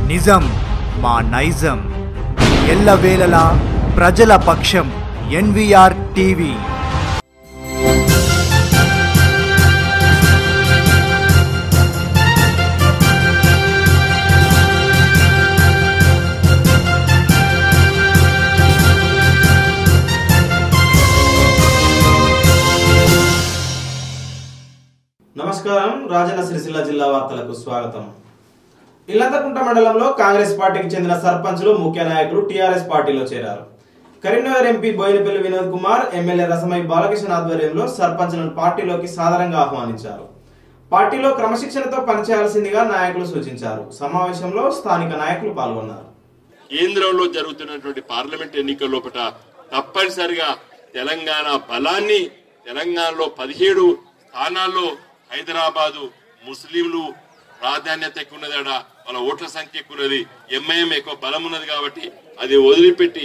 నిజం మా నైజం, ఎల్లవేళలా ప్రజల పక్షం. NVR TV. నమస్కారం. రాజన్న సిరిసిల్ల జిల్లా వార్తలకు స్వాగతం. ఇల్లంతకుంట మండలంలో కాంగ్రెస్ పార్టీకి చెందిన సర్పంచులు, ముఖ్య నాయకులు టీఆర్ఎస్ పార్టీలో చేరారు. కరీంనగర్ ఎంపీ బోయినపల్లి వినోద్ కుమార్, ఎమ్మెల్యే రసమై బాలకృష్ణ ఆధ్వర్యంలో సర్పంచులను పార్టీలోకి సాదరంగా ఆహ్వానించారు. పార్టీలో క్రమశిక్షణతో పనిచేయాల్సిందిగా నాయకులు సూచించారు. సమావేశంలో స్థానిక నాయకులు పాల్గొన్నారు. కేంద్రంలో జరుగుతున్నటువంటి పార్లమెంట్ ఎన్నికల లోపల తప్పనిసరిగా తెలంగాణ బలాన్ని, తెలంగాణలో 17 స్థానాల్లో హైదరాబాదు ముస్లింలు ప్రాధాన్యత ఎక్కువ ఉన్నదట, వాళ్ళ ఓట్ల సంఖ్య ఎక్కువ ఉన్నది, ఎంఐఎం ఎక్కువ బలం ఉన్నది కాబట్టి అది వదిలిపెట్టి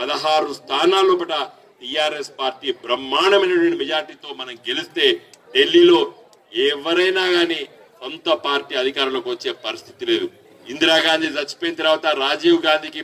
16 స్థానాల్లో టీఆర్ఎస్ పార్టీ బ్రహ్మాండమైనటువంటి మెజార్టీతో మనం గెలిస్తే ఢిల్లీలో ఎవరైనా గాని సొంత పార్టీ అధికారంలోకి వచ్చే పరిస్థితి లేదు. ఇందిరాగాంధీ చచ్చిపోయిన తర్వాత రాజీవ్ గాంధీకి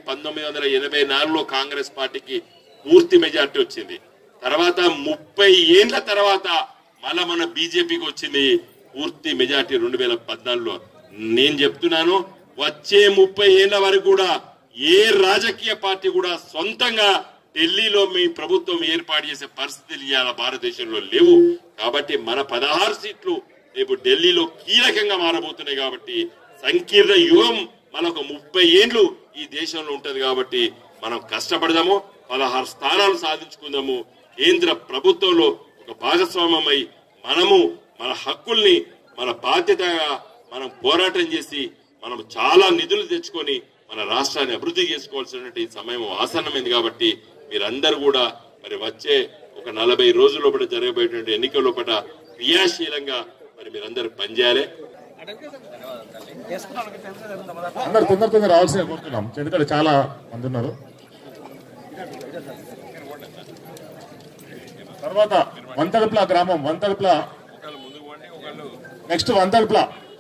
1984లో కాంగ్రెస్ పార్టీకి పూర్తి మెజార్టీ వచ్చింది. తర్వాత 30 ఏళ్ల తర్వాత మళ్ళా మన బీజేపీకి వచ్చింది పూర్తి మెజార్టీ 2014లో. నేను చెప్తున్నాను, వచ్చే 30 ఏళ్ల వరకు కూడా ఏ రాజకీయ పార్టీ కూడా సొంతంగా ఢిల్లీలో మీ ప్రభుత్వం ఏర్పాటు చేసే పరిస్థితులు ఇవాళ భారతదేశంలో లేవు. కాబట్టి మన 16 సీట్లు రేపు ఢిల్లీలో కీలకంగా మారబోతున్నాయి. కాబట్టి సంకీర్ణ యుగం మనకు 30 ఏళ్లు ఈ దేశంలో ఉంటది. కాబట్టి మనం కష్టపడదాము, 16 స్థానాలు సాధించుకుందాము. కేంద్ర ప్రభుత్వంలో ఒక భాగస్వామ్యమై మనము మన హక్కుల్ని, మన బాధ్యతగా మనం పోరాటం చేసి మనం చాలా నిధులు తెచ్చుకొని మన రాష్ట్రాన్ని అభివృద్ధి చేసుకోవాల్సినటువంటి సమయం ఆసన్నమైంది. కాబట్టి మీరందరూ కూడా మరి వచ్చే ఒక 40 రోజుల లోపల జరగబోయేటువంటి ఎన్నికల లోపల క్రియాశీలంగా మరి మీరందరూ పనిచేయాలి. అందరు తొందరగా రావాల్సిందిగా కోరుతున్నాం, ఎందుకంటే చాలా మంది ఉన్నారు. తర్వాత వంతగప్ల గ్రామం, వంతగప్ల నెక్స్ట్ వంతగప్ల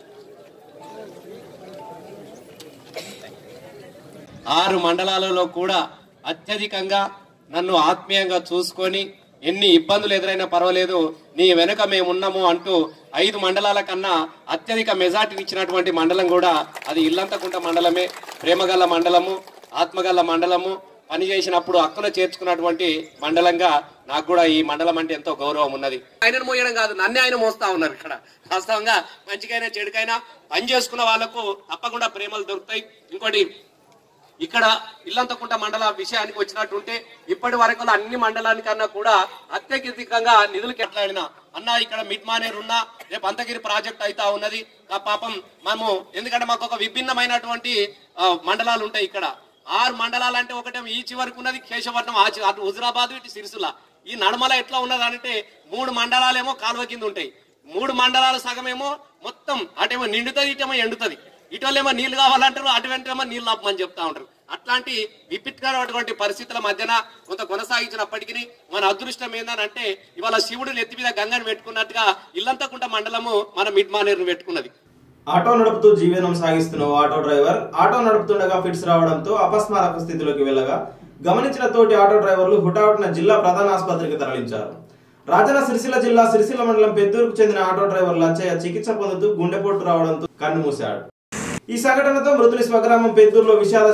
6 మండలాలలో కూడా అత్యధికంగా నన్ను ఆత్మీయంగా చూసుకొని ఎన్ని ఇబ్బందులు ఎదురైనా పర్వాలేదు, నీ వెనుక మేమున్నాము అంటూ 5 మండలాల కన్నా అత్యధిక మెజార్టీని ఇచ్చినటువంటి మండలం కూడా అది ఇల్లంతకుంట మండలమే. ప్రేమగల్ల మండలము, ఆత్మగల్ల మండలము, పనిచేసినప్పుడు హక్కును చేర్చుకున్నటువంటి మండలంగా నాకు కూడా ఈ మండలం అంటే ఎంతో గౌరవం ఉన్నది. ఆయనను మోయడం కాదు, నన్ను ఆయన మోస్తా ఉన్నారు. ఇక్కడ వాస్తవంగా మంచికైనా చెడుకైనా పని చేసుకున్న వాళ్లకు తప్పకుండా ప్రేమలు దొరుకుతాయి. ఇంకోటి, ఇక్కడ ఇల్లంతకుంట మండల విషయానికి వచ్చినట్టుంటే ఇప్పటి వరకు అన్ని మండలానికన్నా కూడా అత్యధికంగా నిధులు కేటాడిన అన్న ఇక్కడ మిడ్ మానేరు ఉన్నా, రేపు అంతగిరి ప్రాజెక్ట్ అయితా ఉన్నది. పాపం మనము ఎందుకంటే మాకు ఒక విభిన్నమైనటువంటి మండలాలు ఉంటాయి. ఇక్కడ 6 మండలాలు అంటే ఒకటేమో ఈ చివరకు ఉన్నది కేశవట్నం, అటు హుజురాబాద్, ఇటు సిరిసిల్ల. ఈ నడమల ఎట్లా ఉన్నది అంటే 3 మండలాలేమో కాలువ కింద ఉంటాయి, 3 మండలాల సగమేమో మొత్తం అటేమో నిండుతుంది, ఇటేమో ఎండుతుంది. ఇటోళ్ళేమో నీళ్లు కావాలంటారు, అటువంటివేమో నీళ్ళు ఆపమని చెప్తా ఉంటారు. అట్లాంటి విపత్కరమైనటువంటి పరిస్థితుల మధ్యన కొంత కొనసాగించినప్పటికీ మన అదృష్టం ఏందనంటే ఇవాళ శివుడు నెత్తి మీద గంగను పెట్టుకున్నట్టుగా ఇల్లంతకుంట మండలము మన మిడ్ మానేరును పెట్టుకున్నది. ఆటో నడుపుతూ జీవనం సాగిస్తున్న ఆటో డ్రైవర్ ఆటో నడుపుతుండగా ఫిట్స్ రావడంతో అపస్మారక స్థితిలోకి వెళ్ళగా గమనించిన తోటి ఆటో డ్రైవర్లు హుటాహుటిన జిల్లా ప్రధాన ఆసుపత్రికి తరలించారు. రాజన్న సిరిసిల్ల జిల్లా సిరిసిల్ల మండలం పెద్దూరుకు చెందిన ఆటో డ్రైవర్ లచ్చయ్య చికిత్స పొందుతూ గుండెపోటు రావడంతో కన్నుమూశాడు. ఈ సంఘటనతో మృతుని స్వగ్రామం పెద్దూరులో విషాద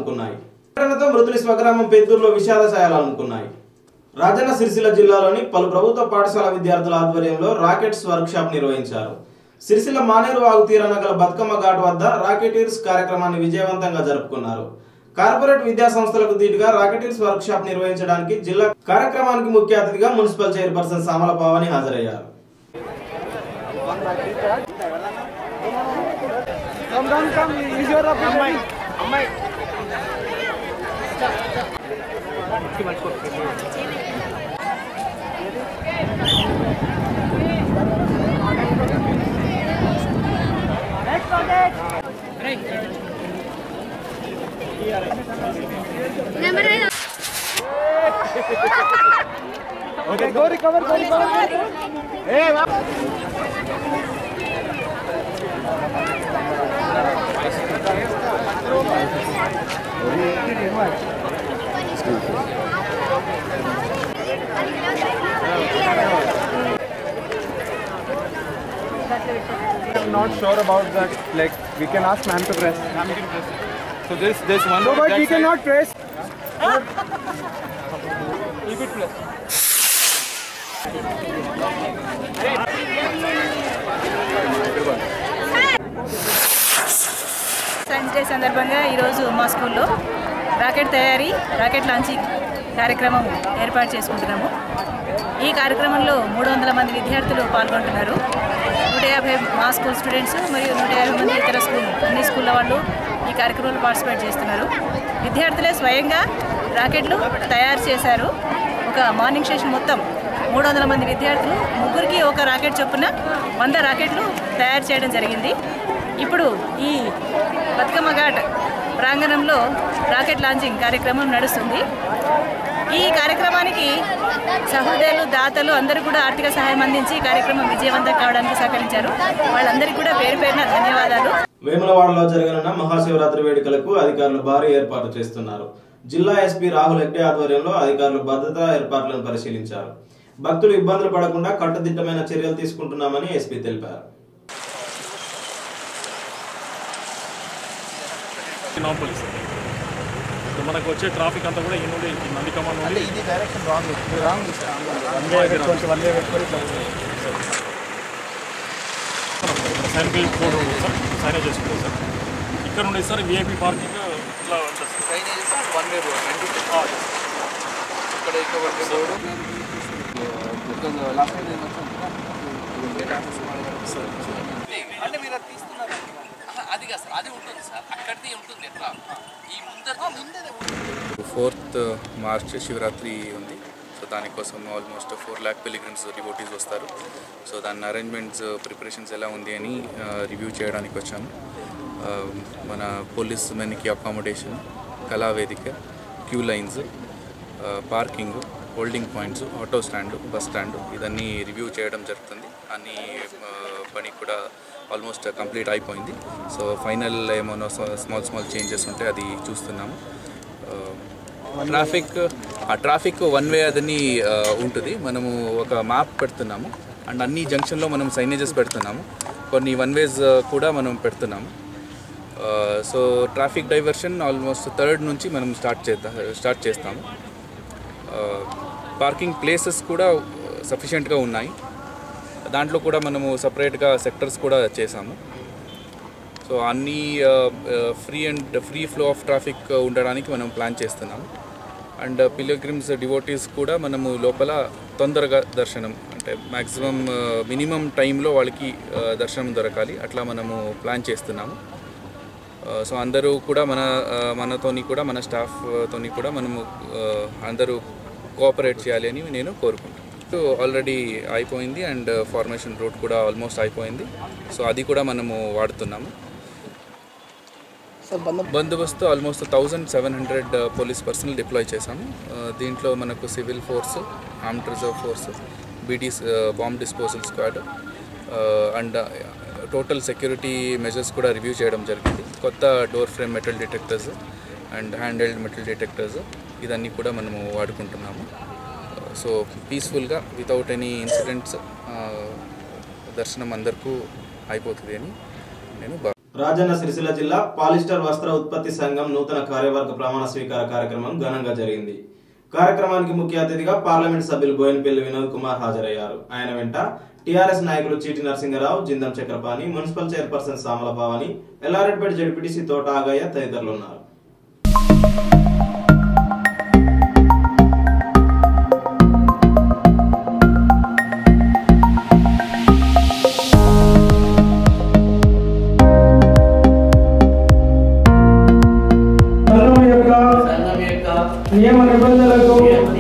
ఛాయలనుకున్నాయి. రాజన్న సిరిసిల్ల జిల్లాలోని పలు ప్రభుత్వ పాఠశాల విద్యార్థుల ఆధ్వర్యంలో రాకెట్స్ వర్క్ షాప్ నిర్వహించారు. సిరిసిల్ల మానేరు వాగు తీరాన గల బతుకమ్మ ఘాట్ వద్ద రాకెటీర్స్ కార్యక్రమాన్ని విజయవంతంగా జరుపుకున్నారు. కార్పొరేట్ విద్యా సంస్థలకు దీటుగా రాకెటీర్స్ వర్క్ షాప్ నిర్వహించడానికి జిల్లా కార్యక్రమానికి ముఖ్య అతిథిగా మున్సిపల్ చైర్పర్సన్ సామల పావని హాజరయ్యారు. Okay, go recover. Hey, wow. not sure about that. Like we can ask ma'am to press. Ma'am can press. So this one. No, but we cannot press. Keep it press. Science day సందర్భంగా ఈరోజు మా స్కూల్లో rocket తయారీ rocket launching కార్యక్రమం ఏర్పాటు చేసుకుంటున్నాము. ఈ కార్యక్రమంలో 300 మంది విద్యార్థులు పాల్గొంటున్నారు. 150 మా స్కూల్ స్టూడెంట్స్ మరియు 150 మంది ఇతర అన్ని స్కూళ్ళ వాళ్ళు ఈ కార్యక్రమంలో పార్టిసిపేట్ చేస్తున్నారు. విద్యార్థులే స్వయంగా రాకెట్లు తయారు చేశారు. ఒక మార్నింగ్ సెషన్ మొత్తం 300 మంది విద్యార్థులు ముగ్గురికి ఒక రాకెట్ చొప్పున 100 రాకెట్లు తయారు చేయడం జరిగింది. ఇప్పుడు ఈ బతుకమ్మ ఘాట్ ప్రాంగణంలో రాకెట్ లాంచింగ్ కార్యక్రమం నడుస్తుంది. ఈ కార్యక్రమానికి సహృదయులు దాతలు అందరూ కూడా ఆర్థిక సహాయం అందించి ఈ కార్యక్రమం విజయవంతం కావడానికి సహకరించారు. వాళ్ళందరికీ కూడా పేరు పేరున ధన్యవాదాలు. వేములవాడలో జరగనున్న మహాశివరాత్రి వేడుకలకు అధికారులు భారీ ఏర్పాట్లు చేస్తున్నారు. జిల్లా ఎస్పీ రాహుల్ హెగ్డే ఆధ్వర్యంలో అధికారులు భద్రతా ఏర్పాట్లను పరిశీలించారు. భక్తులు ఇబ్బందులు పడకుండా కట్టుదిట్టమైన చర్యలు తీసుకుంటున్నామని ఎస్పీ తెలిపారు. మనకు వచ్చే ట్రాఫిక్ అంతా కూడా ఈ నుండి నందికమ్మ నుండి ఇది డైరెక్షన్ రాంగ్ సైనిక కోడ్ సార్ సైనేజ్ చేసుకుంటాం సార్. ఇక్కడ నుండి సార్ విఐపి పార్కింగ్ ఇట్లా ఉంటుంది ఫోర్త్ మార్చ్ శివరాత్రి ఉంది. సో దానికోసం ఆల్మోస్ట్ 4 lakh పిలిగ్రిమ్స్ డివోటీస్ వస్తారు. సో దాని అరేంజ్మెంట్స్ ప్రిపరేషన్స్ ఎలా ఉంది అని రివ్యూ చేయడానికి వచ్చాము. మన పోలీస్ మెన్కి అకామిడేషన్, కళావేదిక, queue lines, parking, holding points, auto stand, bus stand ఇదన్నీ రివ్యూ చేయడం జరుగుతుంది. అన్ని పని కూడా ఆల్మోస్ట్ కంప్లీట్ అయిపోయింది. సో ఫైనల్ ఏమైనా స్మాల్ చేంజెస్ ఉంటే అది చూస్తున్నాము. ట్రాఫిక్ 1 way అదని ఉంటుంది. మనము ఒక మ్యాప్ పెడుతున్నాము అండ్ అన్ని జంక్షన్లో మనం సైనేజెస్ పెడుతున్నాము. కొన్ని 1 ways కూడా మనం పెడుతున్నాము. So traffic diversion almost 3rd నుంచి మనం స్టార్ట్ చేస్తాము. పార్కింగ్ ప్లేసెస్ కూడా సఫిషియెంట్గా ఉన్నాయి. దాంట్లో కూడా మనము సపరేట్గా సెక్టర్స్ కూడా చేసాము. సో అన్నీ ఫ్రీ ఫ్లో ఆఫ్ ట్రాఫిక్ ఉండడానికి మనం ప్లాన్ చేస్తున్నాము. అండ్ పిలిగ్రిమ్స్ డివోటీస్ కూడా మనము లోపల తొందరగా దర్శనం అంటే మ్యాక్సిమం మినిమం టైంలో వాళ్ళకి దర్శనం దొరకాలి అట్లా మనము ప్లాన్ చేస్తున్నాము. సో అందరూ కూడా మనతోని కూడా మన స్టాఫ్తోని కూడా మనము అందరూ కోఆపరేట్ చేయాలి అని నేను కోరుకుంటున్నాను. ఆల్రెడీ అయిపోయింది అండ్ ఫార్మేషన్ రూట్ కూడా ఆల్మోస్ట్ అయిపోయింది. సో అది కూడా మనము వాడుతున్నాము. బందోబస్తు ఆల్మోస్ట్ 1700 పోలీస్ పర్సనల్ డిప్లాయ్ చేశాము. దీంట్లో మనకు civil force, armed reserve force, BDS bomb disposal squad and total security measures కూడా రివ్యూ చేయడం జరిగింది. కొత్త door frame metal detectors and hand held metal detectors ఇదన్నీ కూడా మనము వాడుకుంటున్నాము. సో పీస్ఫుల్గా వితౌట్ ఎనీ ఇన్సిడెంట్స్ దర్శనం అందరికీ అయిపోతుంది అని నేను రాజన్న సిరిసిల్ల జిల్లా పాలిస్టర్ వస్త్ర ఉత్పత్తి సంఘం నూతన కార్యవర్గ ప్రమాణ స్వీకార కార్యక్రమం ఘనంగా జరిగింది. కార్యక్రమానికి ముఖ్య అతిథిగా పార్లమెంట్ సభ్యులు బోయినపల్లి వినోద్ కుమార్ హాజరయ్యారు. ఆయన వెంట టీఆర్ఎస్ నాయకులు Cheeti Narasingarao, Jindam Chakrapani, municipal chairperson Samala Bhavani, Yellareddypet ZPTC Thota Agaiah తదితరులు ఉన్నారు. నియమ నిబంధనలకు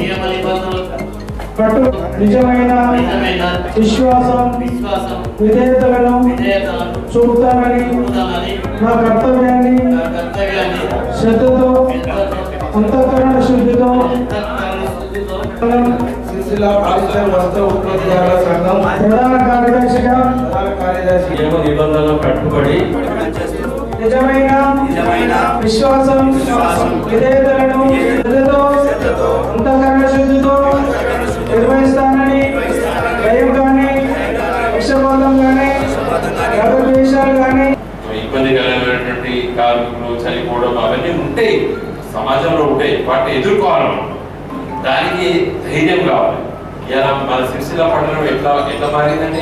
నిజమైన విశ్వాసం విధేయతలను చూపుతానని నా కర్తవ్యాన్ని శ్రద్ధతో అంతఃకరణ శుద్ధితో ప్రధాన కార్యదర్శిగా నిబంధనలు కట్టుబడి నిజమైన విశ్వాసం విధేయతలను అంతఃకరణ శుద్ధితో నిర్వహిస్తానని భయం కానీ విషపాతం కానీ రాగద్వేషాలు పిల్లలు కానీ ఇబ్బందికరమైనటువంటి కార్మికులు చనిపోవడం అవన్నీ ఉంటాయి, సమాజంలో ఉంటాయి. వాటిని ఎదుర్కోవాలన్నమాట. దానికి ధైర్యం కావాలి. ఇలా మన సిరిసిల్ల పట్టణం ఎట్లా మారిందండి?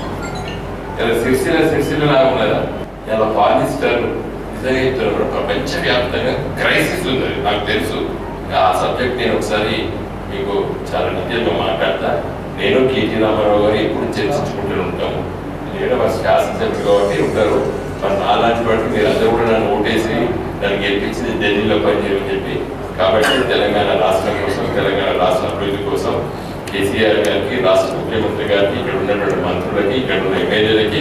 ఇలా సిరిసిల్ల లాగా ఉన్నదా? ఇలా పాలిస్టర్ నిజంగా చెప్తున్నారు, ప్రపంచవ్యాప్తంగా క్రైసిస్ ఉంది. నాకు తెలుసు. ఆ సబ్జెక్ట్ నేను ఒకసారి మీకు చాలా డీటెయిల్గా మాట్లాడతా. నేను కేటీ రామారావు గారు ఎప్పుడు చర్చించుకుంటూ ఉంటాము. నేను మా శాసనసభ్యులు కాబట్టి ఉంటారు. మరి నాలాంటి బట్టి మీరు అందరూ కూడా నన్ను ఓటేసి నన్ను గెలిపించింది ఢిల్లీలో పనిచేయమని చెప్పి. కాబట్టి తెలంగాణ రాష్ట్రం కోసం, తెలంగాణ రాష్ట్ర అభివృద్ధి కోసం కేసీఆర్ గారికి, రాష్ట్ర ముఖ్యమంత్రి గారికి, ఇక్కడ ఉన్నటువంటి మంత్రులకి, ఇక్కడ ఉన్న ఎమ్మెల్యేలకి,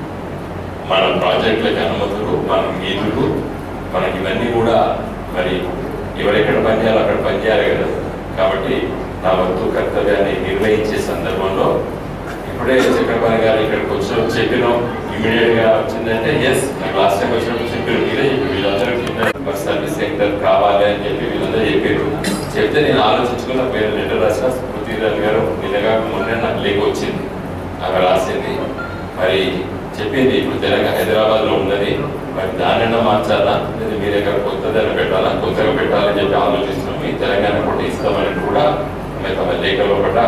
మన ప్రాజెక్టులకి అనుమతులు, మన నిధులు, మనకి ఇవన్నీ కూడా మరి ఎవరెక్కడ పనిచేయాలో అక్కడ పనిచేయాలి కదా. కాబట్టి నా వంతు కర్తవ్యాన్ని నిర్వహించే సందర్భంలో ఇప్పుడే చక్రపాణి గారు ఇక్కడికి వచ్చిన చెప్పినాం. ఇమీడియట్ గా వచ్చిందంటే ఎస్, నాకు లాస్ట్ టైం వచ్చినప్పుడు చెప్పారు. మీరే వీళ్ళందరూ సర్వీస్ సెంటర్ కావాలి అని చెప్పి వీళ్ళందరూ చెప్పారు. చెప్తే నేను ఆలోచించుకున్న పేరు లెటర్ రాసిన పృథ్వీరాజ్ గారు నిన్నగా మొన్న నాకు లేక వచ్చింది. ఆమె రాసింది. మరి చెప్పింది ఇప్పుడు తెలంగాణ హైదరాబాద్ లో ఉన్నది, మరి దానైనా మార్చాలా లేదా మీ దగ్గర కొత్తదైనా పెట్టాలా, కొత్తగా పెట్టాలని చెప్పి ఆలోచిస్తున్నాం. ఈ తెలంగాణ కూడా ఇస్తామని కూడా తమ లేఖలో కూడా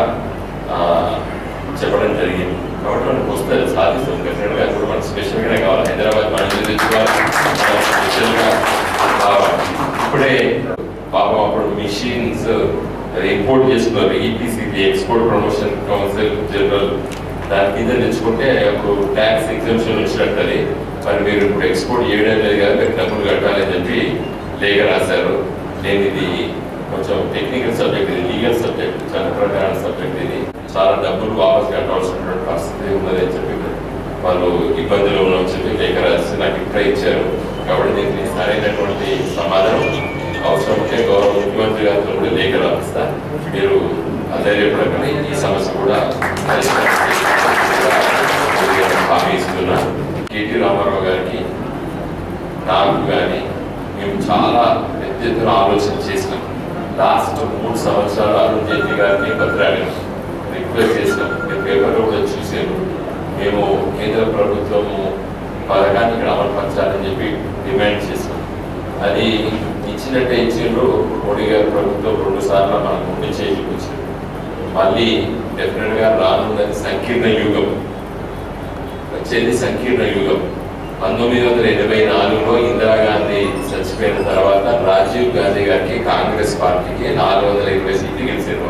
చెప్పడం జరిగింది. కాబట్టి మనకు వస్తుంది, సాధిస్తాం. డెఫినెట్గా ఇప్పుడు మనకు స్పెషల్గానే కావాలి. హైదరాబాద్ మనం తెచ్చుకోవాలి, స్పెషల్గా కావాలి. ఇప్పుడే పాపం అప్పుడు మిషన్స్ ఇంపోర్ట్ చేస్తున్నారు. EPC, export promotion council general, దాని కింద తెచ్చుకుంటే అప్పుడు ట్యాక్స్ ఎగ్జంప్షన్ వచ్చినట్టు. మరి మీరు ఇప్పుడు ఎక్స్పోర్ట్ చేయడం లేదు కదా, మీరు డబ్బులు కట్టాలని చెప్పి లేఖ రాశారు. నేను ఇది కొంచెం టెక్నికల్ సబ్జెక్ట్, ఇది లీగల్ సబ్జెక్ట్, చట్ట ప్రకార సబ్జెక్ట్. ఇది చాలా డబ్బులు వాపస్ కట్టాల్సినటువంటి పరిస్థితి ఉన్నదని చెప్పి వాళ్ళు ఇబ్బందులు ఉన్నామని చెప్పి లేఖ రాసి నాకు ఇప్పుడే ఇచ్చారు. కాబట్టి దీనికి సరైనటువంటి సమాధానం అవసరం ఉంటే గౌరవ ముఖ్యమంత్రి గారితో కూడా లేఖ రాపిస్తా. మీరు అధైర్యపడకండి, ఈ సమస్య కూడా హామీ ఇస్తున్నా. కేటీ రామారావు గారికి, నాకు కానీ మేము చాలా పెద్ద ఎత్తున ఆలోచన చేసినాం. లాస్ట్ 3 సంవత్సరాలు అరుణ్ జైట్లీ గారిని బతిరాడాం, రిక్వెస్ట్ చేసినాం. మీరు పేపర్లో కూడా చూసాము. మేము కేంద్ర ప్రభుత్వము పథకాన్ని ఇక్కడ అమలుపరచాలని చెప్పి డిమాండ్ చేసినాం. అది ఇచ్చినట్టే ఇచ్చిండ్రు. మోడీ గారి ప్రభుత్వం 2 సార్లు మనకు ముందు చేసి చూపించారు. మళ్ళీ డెఫినెట్గా రానున్నది సంకీర్ణ యుగం, వచ్చేది సంకీర్ణ యుగం. 1984లో ఇందిరాగాంధీ చచ్చిపోయిన తర్వాత రాజీవ్ గాంధీ గారికి, కాంగ్రెస్ పార్టీకి 420 సీట్లు గెలిచారు.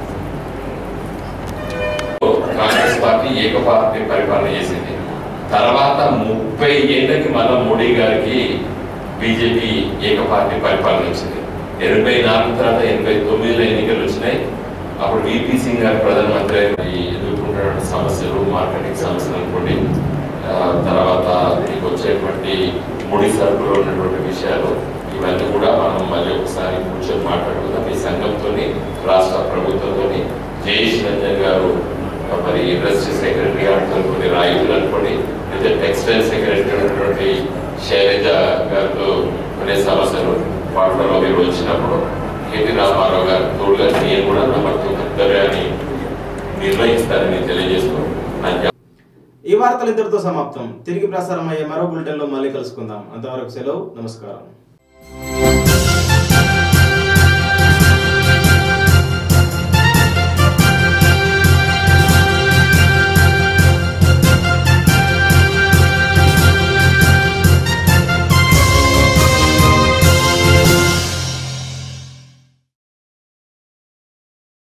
కాంగ్రెస్ పార్టీ ఏకపార్టీ పరిపాలన చేసింది. తర్వాత 30 ఏళ్ళకి మళ్ళా మోడీ గారికి బీజేపీ ఏకపార్టీ పరిపాలన వచ్చింది. 84 తర్వాత 89లో ఎన్నికలు వచ్చినాయి. అప్పుడు విపి సింగ్ గారు ప్రధానమంత్రి ఎదుర్కొంటున్న సమస్యలు, మార్కెటింగ్ సమస్యలు అనుకోండి, తర్వాత మీకు వచ్చేటువంటి ముడి సరుకులో ఉన్నటువంటి విషయాలు, ఇవన్నీ కూడా మనం మళ్ళీ ఒకసారి కూర్చొని మాట్లాడుకుందాం. ఈ సంఘంతో, రాష్ట్ర ప్రభుత్వంతో, జయేష్ రంజన్ గారు మరి ఇండస్ట్రీ సెక్రటరీ గారితో, కొన్ని రైతులు అనుకోండి, లేదా టెక్స్టైల్ సెక్రటరీ ఉన్నటువంటి శైలజ గారితో కొన్ని సమస్యలు వాటిలో మీరు వచ్చినప్పుడు కేటీ రామారావు గారు తోడుగా నేను కూడా నా కర్తవ్యాన్ని నిర్వహిస్తానని తెలియజేస్తూ ఈ వార్తలు ఇంతటితో సమాప్తం. తిరిగి ప్రసారం అయ్యే మరో బులెటిన్లో మళ్ళీ కలుసుకుందాం. అంతవరకు సెలవు, నమస్కారం.